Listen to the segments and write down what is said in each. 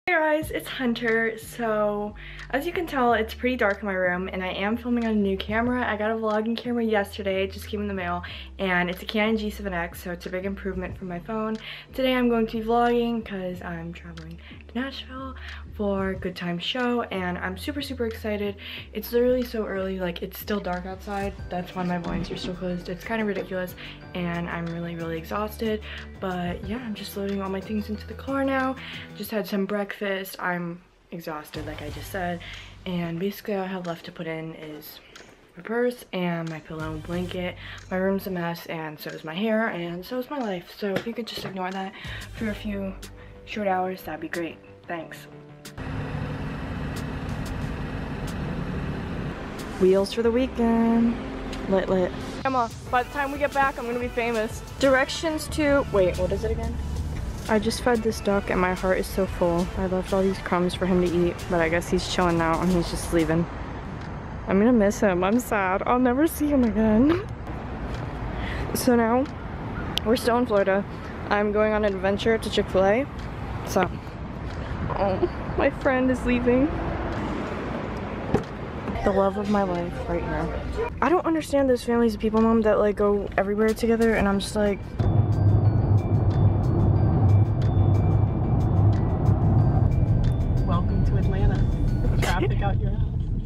Hey guys, it's Hunter. So as you can tell, it's pretty dark in my room and I am filming on a new camera. I got a vlogging camera yesterday, it just came in the mail, and it's a Canon G7X, so it's a big improvement from my phone. Today I'm going to be vlogging because I'm traveling to Nashville for Good Time show and I'm super excited. It's literally so early, like it's still dark outside. That's why my blinds are still closed. It's kind of ridiculous and I'm really exhausted. But yeah, I'm just loading all my things into the car now. Just had some breakfast. I'm exhausted like I just said, and basically all I have left to put in is my purse and my pillow and blanket. My room's a mess and so is my hair and so is my life, so if you could just ignore that for a few short hours, that'd be great. Thanks. Wheels for the weekend. Lit. Emma, by the time we get back I'm gonna be famous. Directions to, wait, what is it again? I just fed this duck and my heart is so full. I left all these crumbs for him to eat, but I guess he's chilling now and he's just leaving. I'm gonna miss him. I'm sad. I'll never see him again. So now, we're still in Florida. I'm going on an adventure to Chick-fil-A. So, oh, my friend is leaving. The love of my life right here. I don't understand those families of people, Mom, that like go everywhere together and I'm just like, traffic out your house.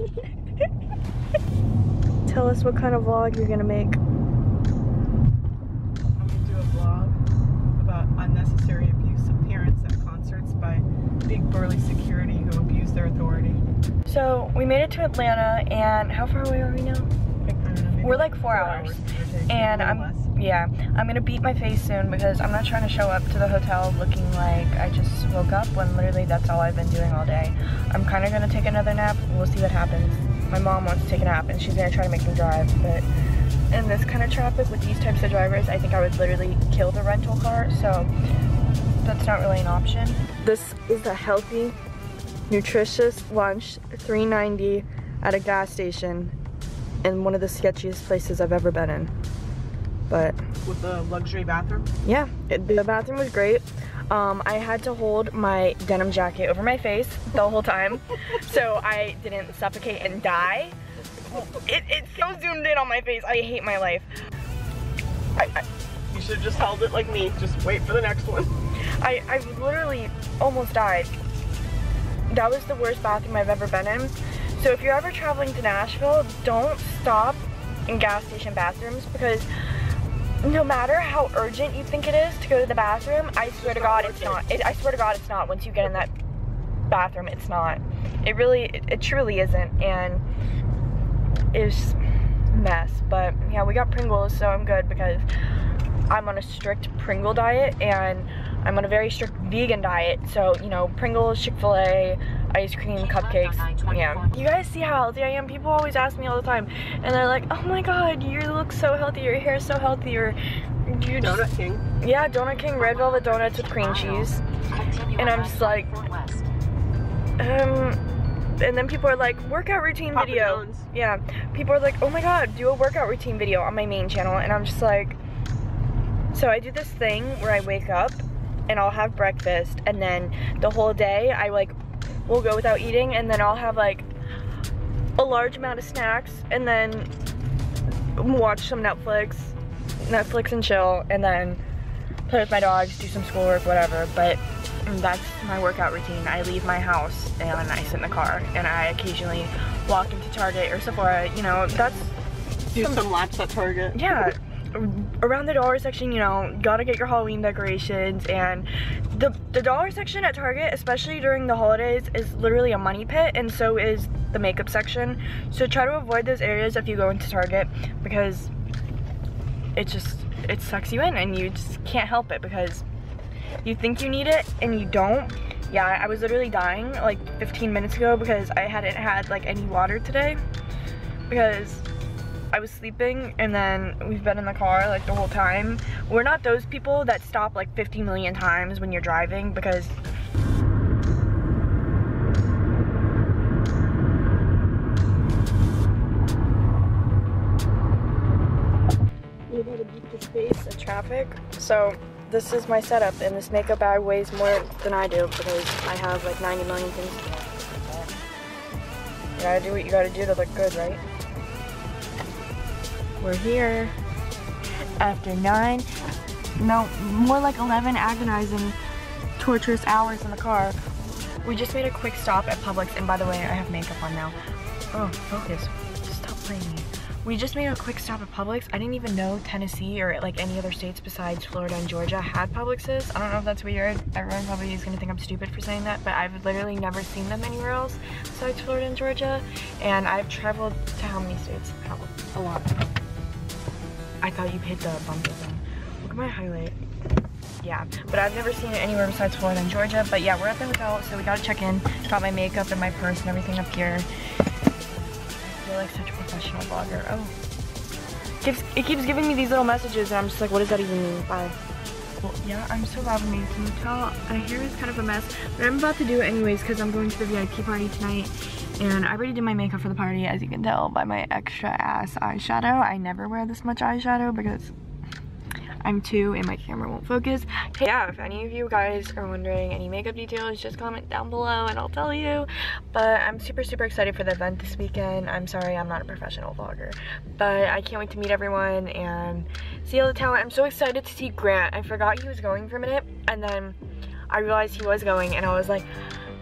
Tell us what kind of vlog you're gonna make. I'm gonna do a vlog about unnecessary abuse of parents at concerts by big burly security who abuse their authority. So we made it to Atlanta, and how far away are we now? We're like 4 hours. And I'm gonna beat my face soon because I'm not trying to show up to the hotel looking like I just woke up when literally that's all I've been doing all day. I'm kind of gonna take another nap. We'll see what happens. My mom wants to take a nap and she's gonna try to make me drive, but in this kind of traffic with these types of drivers, I think I would literally kill the rental car, so that's not really an option. This is a healthy, nutritious lunch, $3.90 at a gas station in one of the sketchiest places I've ever been in. But with the luxury bathroom? Yeah, the bathroom was great. I had to hold my denim jacket over my face the whole time so I didn't suffocate and die. It's so zoomed in on my face. I hate my life. You should have just held it like me. Just wait for the next one. I literally almost died. That was the worst bathroom I've ever been in. So if you're ever traveling to Nashville, don't stop in gas station bathrooms because no matter how urgent you think it is to go to the bathroom, I swear to God it's not. I swear to God it's not. Once you get in that bathroom, it's not. It truly isn't, and it's a mess. But yeah, we got Pringles, so I'm good because I'm on a strict Pringle diet and I'm on a very strict vegan diet. So, you know, Pringles, Chick-fil-A, ice cream, cupcakes, yeah. You guys see how healthy I am? People always ask me all the time and they're like, oh my God, you look so healthy, your hair's so healthy, or you just, Donut King. Yeah, Donut King, red velvet donuts with cream cheese. And I'm just like, and then people are like, workout routine Papa video. John's. Yeah, people are like, oh my God, do a workout routine video on my main channel. And I'm just like, so I do this thing where I wake up and I'll have breakfast and then the whole day I like will go without eating, and then I'll have like a large amount of snacks and then watch some Netflix and chill, and then play with my dogs, do some schoolwork, whatever. But that's my workout routine. I leave my house and I sit in the car and I occasionally walk into Target or Sephora, you know, that's do some laps at Target. Yeah, around the dollar section, you know, gotta get your Halloween decorations, and the dollar section at Target, especially during the holidays, is literally a money pit, and so is the makeup section. So try to avoid those areas if you go into Target because it sucks you in and you just can't help it because you think you need it and you don't. Yeah, I was literally dying like 15 minutes ago because I hadn't had like any water today because I was sleeping, and then we've been in the car like the whole time. We're not those people that stop like 50 million times when you're driving because we gotta beat the space of traffic. So this is my setup, and this makeup bag weighs more than I do because I have like 90 million things to do. You gotta do what you gotta do to look good, right? We're here after 9, no, more like 11 agonizing, torturous hours in the car. We just made a quick stop at Publix, and by the way, I have makeup on now. Oh, focus. Stop playing me. We just made a quick stop at Publix. I didn't even know Tennessee or like any other states besides Florida and Georgia had Publixes. I don't know if that's weird. Everyone probably is gonna think I'm stupid for saying that, but I've literally never seen them anywhere else besides Florida and Georgia. And I've traveled to how many states? A lot. I thought you hit the bumper thing. Look at my highlight. Yeah, but I've never seen it anywhere besides Florida and Georgia. But yeah, we're at the hotel, so we gotta check in. Got my makeup and my purse and everything up here. I feel like such a professional vlogger. Oh. It keeps giving me these little messages, and I'm just like, what does that even mean? Bye. Well, yeah, I'm so loud with me. Can you tell? My hair is kind of a mess, but I'm about to do it anyways because I'm going to the VIP party tonight. And I already did my makeup for the party, as you can tell by my extra ass eyeshadow. I never wear this much eyeshadow because I'm 2 and my camera won't focus. Hey, yeah, if any of you guys are wondering any makeup details, just comment down below and I'll tell you. But I'm super, super excited for the event this weekend. I'm sorry I'm not a professional vlogger, but I can't wait to meet everyone and see all the talent. I'm so excited to see Grant. I forgot he was going for a minute, and then I realized he was going, and I was like,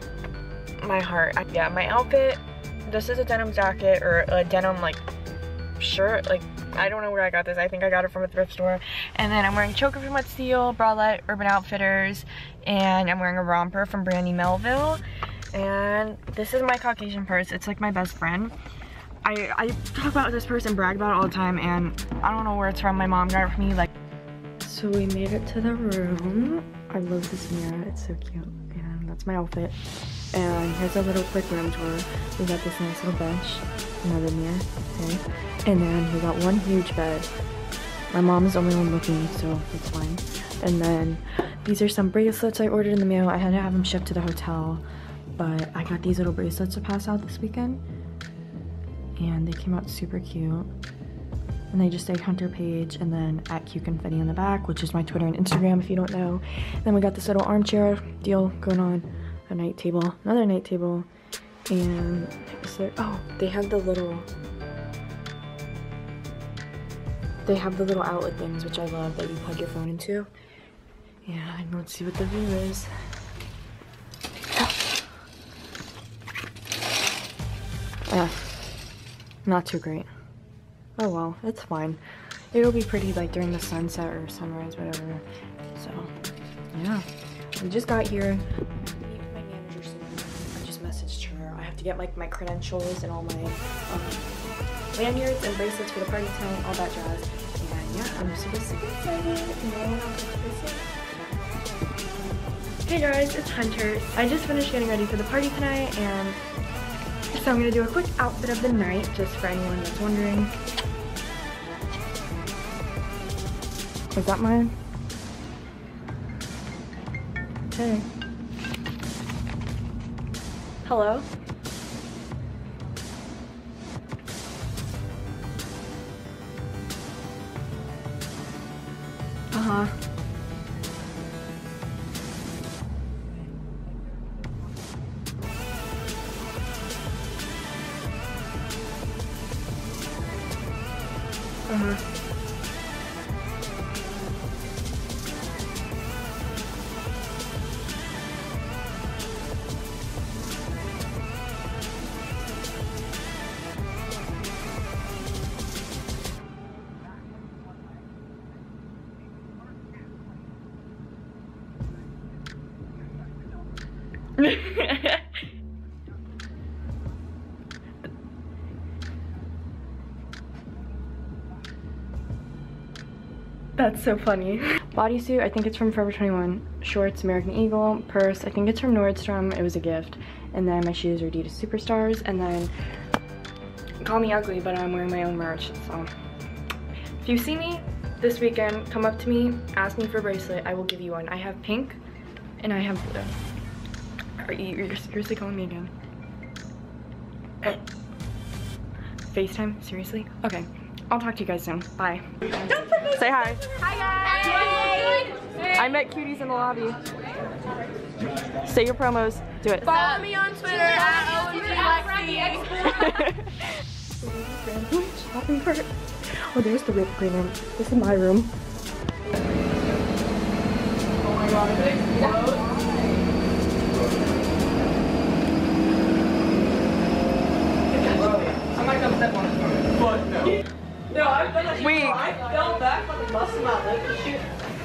my heart. Yeah, my outfit, this is a denim jacket or a denim like shirt, like I don't know where I got this. I think I got it from a thrift store. And then I'm wearing choker from Wet Steel, bralette, Urban Outfitters, and I'm wearing a romper from Brandy Melville. And this is my Caucasian purse. It's like my best friend. I talk about this purse and brag about it all the time, and I don't know where it's from. My mom got it for me. Like, so we made it to the room. I love this mirror. It's so cute. And that's my outfit. And here's a little quick room tour. We got this nice little bench, another mirror, okay. And then we got one huge bed. My mom is the only one looking, so it's fine. And then these are some bracelets I ordered in the mail. I had to have them shipped to the hotel, but I got these little bracelets to pass out this weekend. And they came out super cute. And they just say Hunter Page and then @QConfetti on the back, which is my Twitter and Instagram if you don't know. Then we got this little armchair deal going on. A night table, another night table, and so, oh, they have the little outlet things, which I love, that you plug your phone into. Yeah, and let's see what the view is. Not too great. Oh well, it's fine. It'll be pretty like during the sunset or sunrise, whatever. So yeah, we just got here. I have to get like my credentials and all my lanyards and bracelets for the party tonight, all that jazz. And yeah, I'm super excited. Hey guys, it's Hunter. I just finished getting ready for the party tonight, and so I'm gonna do a quick outfit of the night just for anyone that's wondering. Is that mine? Okay. Hello? Uh-huh. Uh-huh. That's so funny. Bodysuit, I think it's from Forever 21. Shorts, American Eagle. Purse, I think it's from Nordstrom. It was a gift. And then my shoes are Adidas Superstars. And then, call me ugly, but I'm wearing my own merch. So, if you see me this weekend, come up to me, ask me for a bracelet. I will give you one. I have pink, and I have blue. You're seriously calling me again? FaceTime? Seriously? Okay. I'll talk to you guys soon. Bye. Say hi. Hi guys! I met cuties in the lobby. Say your promos. Do it. Follow me on Twitter at Shopping cart. Oh, there's the whipped cream. This is my room. Oh my god, it explodes. I might come step on it. But no. No, I've done that. Weak. I fell back, fucking busted my leg and shit.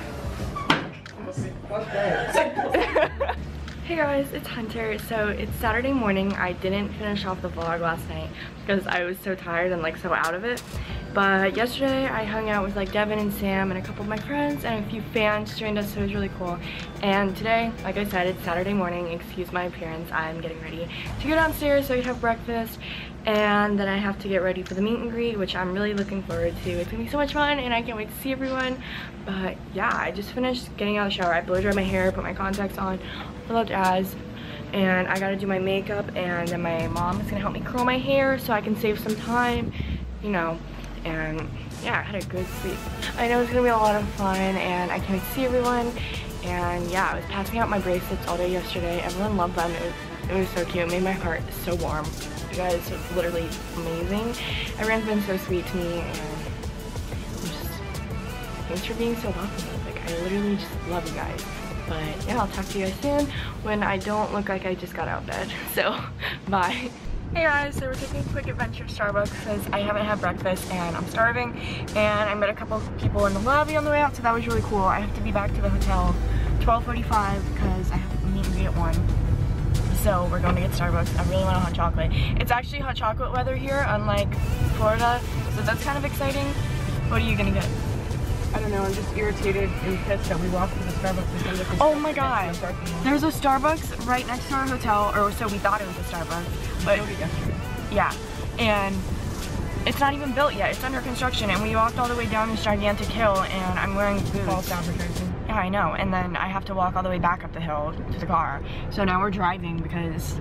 Hey guys, it's Hunter. So it's Saturday morning. I didn't finish off the vlog last night because I was so tired and like so out of it. But yesterday I hung out with like Devin and Sam and a couple of my friends, and a few fans joined us, so it was really cool. And today, like I said, it's Saturday morning. Excuse my appearance. I'm getting ready to go downstairs so I can have breakfast, and then I have to get ready for the meet and greet, which I'm really looking forward to. It's gonna be so much fun and I can't wait to see everyone. But yeah, I just finished getting out of the shower. I blow dried my hair, put my contacts on, all that jazz. And I gotta do my makeup, and then my mom is gonna help me curl my hair so I can save some time, you know. And yeah, I had a good sleep. I know it's gonna be a lot of fun and I can't wait to see everyone. And yeah, I was passing out my bracelets all day yesterday. Everyone loved them. It was so cute. It made my heart so warm. You guys, it's literally amazing. Everyone's been so sweet to me, and thanks for being so welcoming. Like, I literally just love you guys. But yeah, I'll talk to you guys soon when I don't look like I just got out of bed. So, bye. Hey guys, so we're taking a quick adventure to Starbucks because I haven't had breakfast and I'm starving. And I met a couple people in the lobby on the way out, so that was really cool. I have to be back to the hotel 12:45 because I have a meet and greet at 1. So we're going to get Starbucks. I really want a hot chocolate. It's actually hot chocolate weather here, unlike Florida, so that's kind of exciting. What are you gonna get? I don't know, I'm just irritated and pissed that we walked to the Starbucks and came to Oh my god. There's a Starbucks right next to our hotel, or so we thought it was a Starbucks. But yeah, and it's not even built yet. It's under construction, and we walked all the way down this gigantic hill, and I'm wearing boots. False advertising. Yeah, I know. And then I have to walk all the way back up the hill to the car. So now we're driving because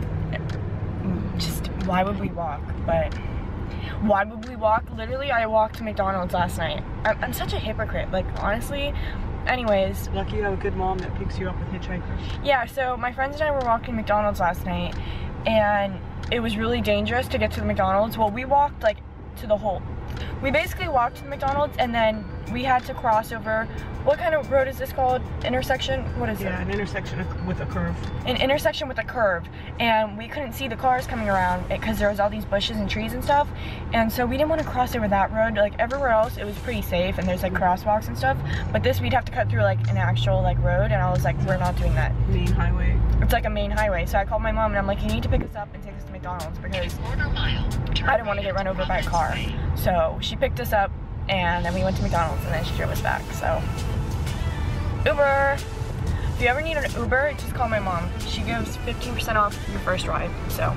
just why would we walk? But why would we walk? Literally, I walked to McDonald's last night. I'm such a hypocrite. Like, honestly. Anyways. Lucky you have a good mom that picks you up with hitchhikers. Yeah, so my friends and I were walking McDonald's last night, and it was really dangerous to get to the McDonald's. Well, we walked like to the whole. We basically walked to the McDonald's, and then we had to cross over. What kind of road is this called? Intersection? What is it? Yeah, an intersection with a curve. An intersection with a curve, and we couldn't see the cars coming around because there was all these bushes and trees and stuff, and so we didn't want to cross over that road. Like everywhere else, it was pretty safe, and there's like crosswalks and stuff, but this we'd have to cut through like an actual like road, and I was like, we're not doing that. Main highway. It's like a main highway, so I called my mom and I'm like, you need to pick us up and take us to McDonald's because I didn't want to get run over by a car. So she picked us up, and then we went to McDonald's, and then she drove us back. So Uber. If you ever need an Uber, just call my mom. She gives 15% off your first ride. So.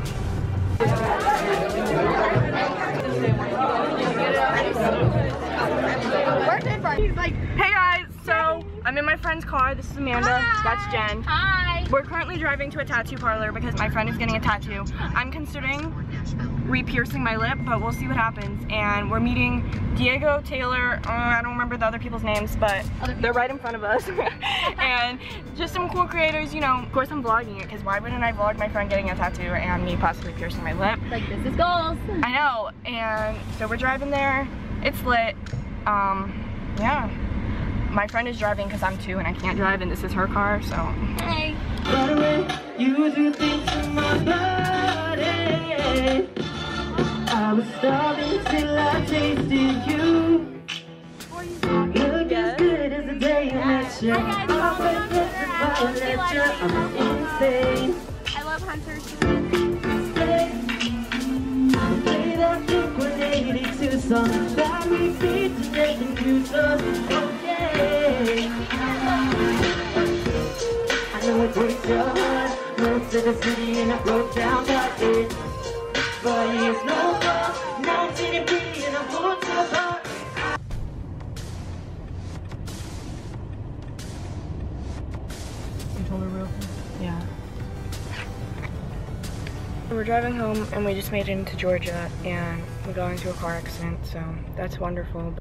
Hey guys, so I'm in my friend's car. This is Amanda. Hi. That's Jen. Hi. We're currently driving to a tattoo parlor because my friend is getting a tattoo. I'm considering re-piercing my lip, but we'll see what happens. And we're meeting Diego, Taylor, I don't remember the other people's names, but they're right in front of us. And just some cool creators, you know. Of course I'm vlogging it, because why wouldn't I vlog my friend getting a tattoo and me possibly piercing my lip? Like, this is goals. I know, and so we're driving there. It's lit. Yeah. My friend is driving because I'm 2 and I can't drive, and this is her car, so. Hey. You do things to my body. I was starving till I tasted you. Look as good as the day I met you. Hi guys, follow me on Twitter at I'm insane. I love Hunter. Play that Blink-182 song that repeats and making you so okay. I know it breaks your heart. Moved to the city and I broke down that it. But it's no fault. Now I'm sitting pretty and I hold your heart. You told her real quick? Yeah. We're driving home and we just made it into Georgia and we got into a car accident, so that's wonderful.